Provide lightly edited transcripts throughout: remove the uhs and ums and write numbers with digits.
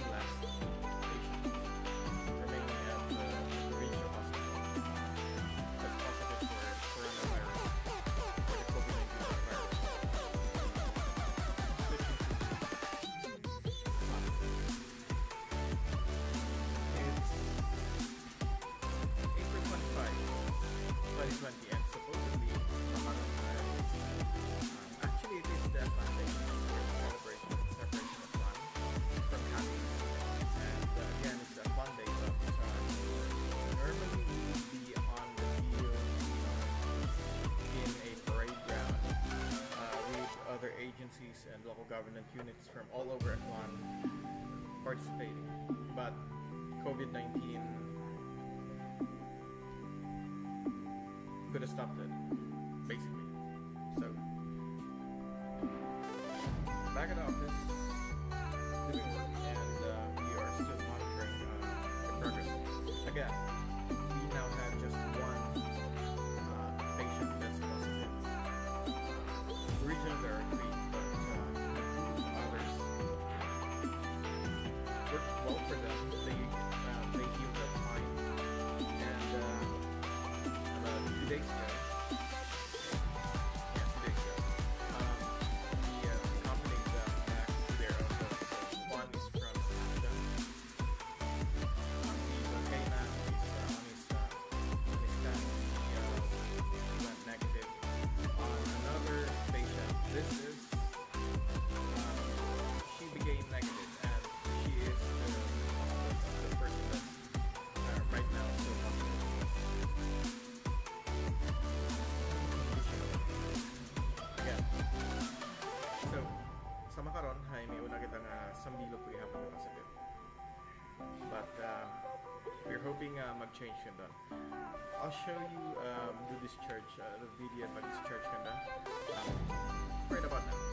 last patient remaining at the Provincial Hospital that's positive for coronavirus or the COVID-19 virus. It's April 25, 2020, and supposedly actually it is the Atlantic celebration of fun from Kalibo. And again, it's a fun day, but normally we would be on the field in a parade ground with other agencies and local government units from all over Aklan participating. But COVID-19 could have stopped it, basically. So, back at the office, doing work, and we are still monitoring the progress. Again, we now have just one patient that's positive. Originally there are three, but others worked well for them. They healed up fine, and 2 days ago, the company got back to their own homes. So one is from Asia. He's okay now. He's on his test. He went negative. On another patient, she became negative, and she is the person that's right now still positive. So, sa makaron, hay may una kita nga sambilo po ihapon ng kasagit. But, we're hoping mag-change yun doon. I'll show you the discharge, the video mag-discharge kanda. Right about now.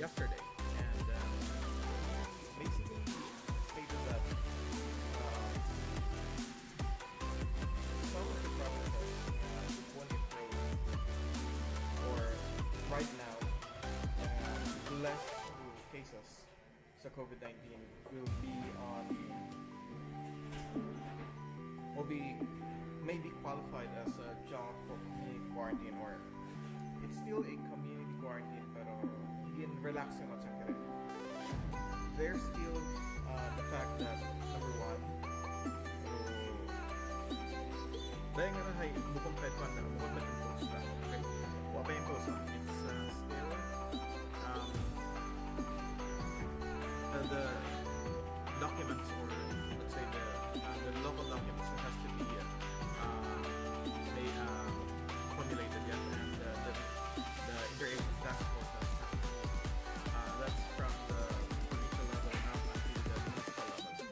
yesterday, and he basically stated that some of the provinces won't improve, or right now, less cases sa COVID-19 will be maybe qualified as a job for community quarantine, or it's still a community quarantine pero in relaxing at sakit. There's still the fact that number one, dahil nga na bukong petwan na bukong post na, okay? Wala pa yung post na. It's still the documents, or let's say the local documents has to be formulated yet, and the interagency task force that's from the provincial level up until the municipal level.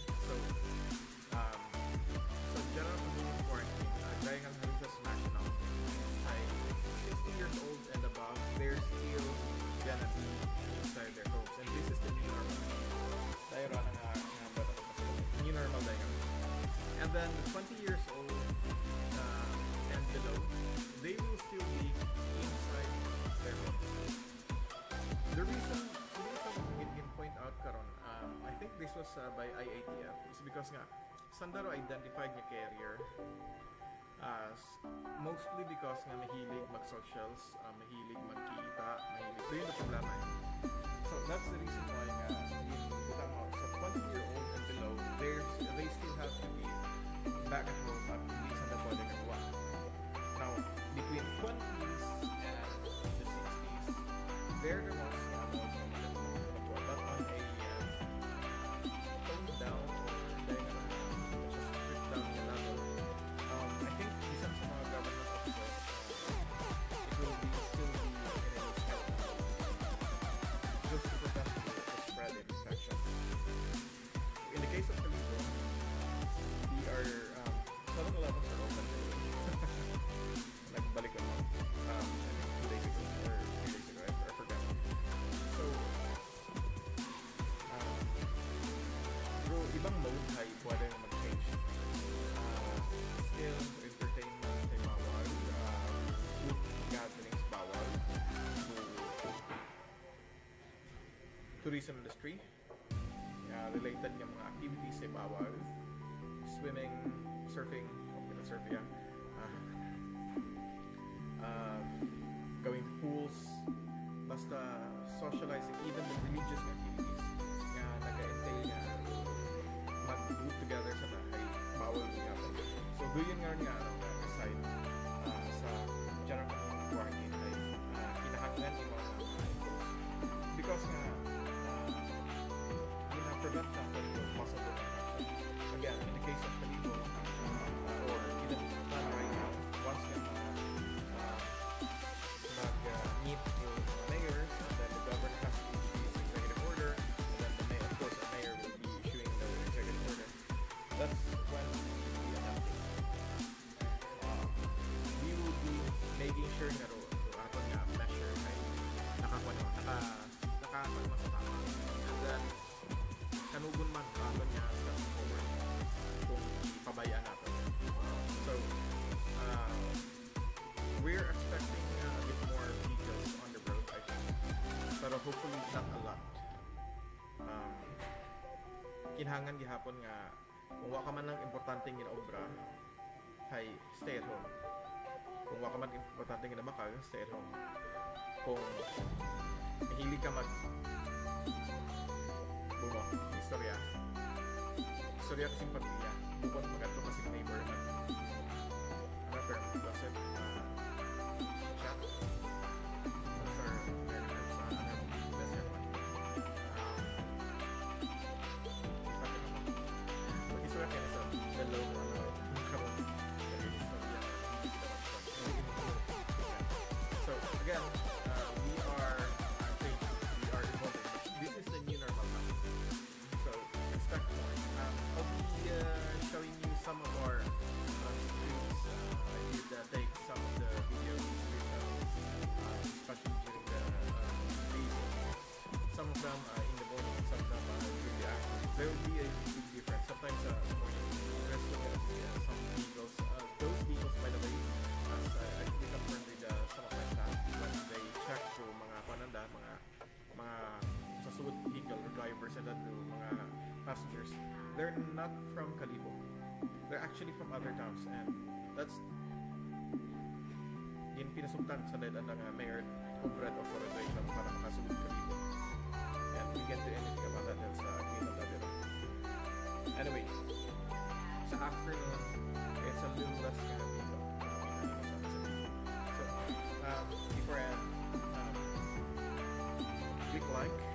So general community quarantine, dahil ang halos national, ay 60 years old and above, they're still gonna be inside their homes, and this is the new normal. Dahil new normal dahil. And then the 20 years old and below, they will still be inside their homes. The reason we can point out karon, I think this was by IATF, is because nga Sandaro identified niya carrier as mostly because nga mahilig mag-socials, mahilig magkita, mahilig. So yun ang problema. So that's the reason why nga so 20-year-old and below, they still have to be back at home at least on the body of one. Now, between 20s and the 60s, they're the ones na but on a toned down, or just stripped down level. I think isang sa mga government officers, it will still be in a step just to prevent the spread of infection. In the case of Kalibo, we are 7-Elevens are open. Nagbalik ako. I think 2 days ago or 3 days ago, I forgot. So, bro, ibang mode ay pwede mag-change. Still, entertainment ay bawal. Group gatherings bawal. Tourism industry, related ng mga activities ay bawal. Swimming, surfing, okay na surf yan. Going to pools, basta socializing, even the religious activities nga nag-entail nga mag-group together sa bahay, bawal nga. So doon nga aside sa general community quarantine ay kinahanglan yung mga because nga prevent that possible infection. Again, in the case of Kalibo, or even right now, once you meet yung mayors, and then the governor has to issue his executive order, and then the mayor, of course, the mayor will be issuing the executive order. That's when we will have it. We will be making sure na aton nga measure ay nakakuha sa tama. And then kanugon man aton nga sa forward kung pabayaan natin. So, we're expecting a bit more vehicles on the road, I think. Pero hopefully not a lot. Kinhangan gihapon nga kung wa ka man ng importanteng ginaobra, hay stay at home. Kung wa ka man importanteng ginabakal, stay at home. Kung mahilig ka istorya kasing pamilya, bukod magato kasing neighbor na term, gossip, chat, those are very nice, best one. Mag-isura ka na sa dalaw so again, we are evolving. This is the new normal now. So expect more. I'll be showing you some actually from other towns, and that's pinasugtan sa dahilan ng mayor overhead authorization para makasugod Kalibo. And we get to anything about that sa Quezon City. Anyway, sa afternoon, it's a little less dito. So, before I end, click like,